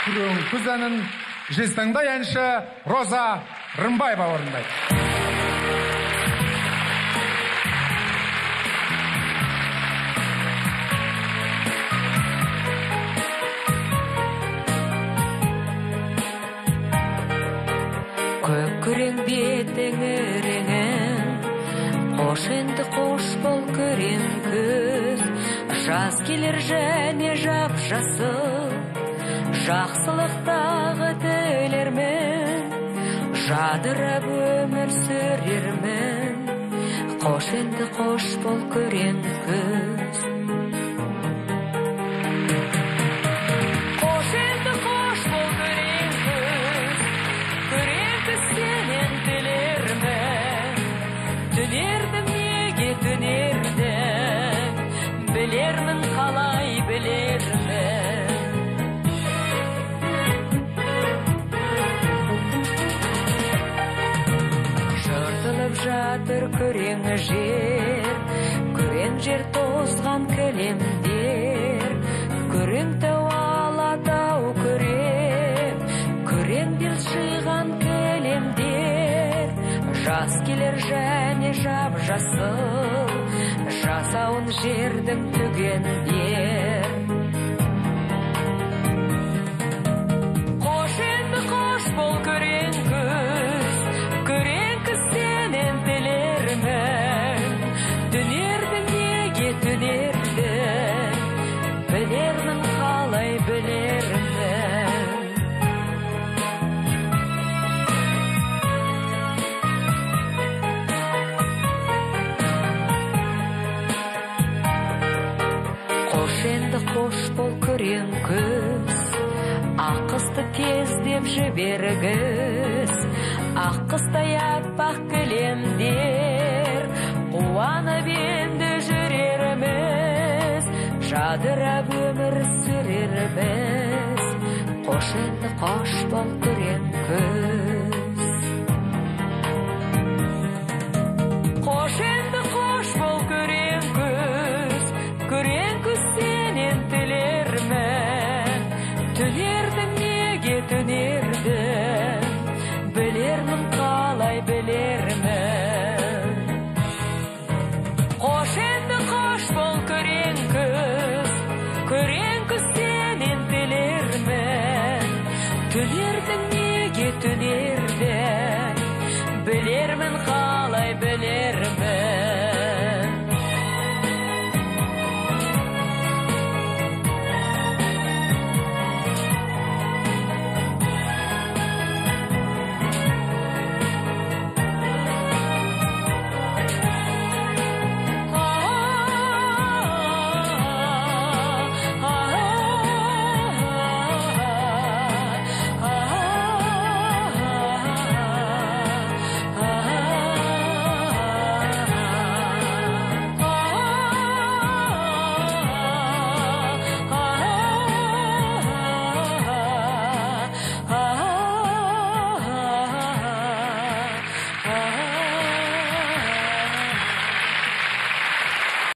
күрең күз әнін жезтаңдай әнші Роза Рымбаева орындайды. Көк күрең бетің өреңің, қош енді қош бол күрең күз. Жаз келер және жап-жасыл, жақсылықтағы тілермен, жадырап өмір сүрермін. Қош енді қош бол күрең күз. Қош енді қош бол күрең күз. Күрең күз сенен тілермін. Түнердім неге түнердім, білермін қалай білермін. Жыртылып жатыр күрең жер тозған кілемдер. Күрең тау алатау күрең, күрең шиған кілемдер. Жас келер және жап-жасыл, жасауын жердің түгендер. Қош енді қош бол күрең күз, күрең күз сенен тілермін. Түнердің неге түнердің, білермін қалай білермін. Қош енді қош бол күрең күз, ақ қысты тездеп жібергіз. Ақ қыстай аппақ кілемдер, қуанып енді жүрерміз. Жадырап өмір сүрерміз. Қош енді қош бол күрең күз. Қош енді қош бол күрең күз, күрең күз сенен тілермін. Түнердің неге түнердің, білермін қалай білермін. Қош енді қош бол күрең күз, күрең күз сенен тілермін.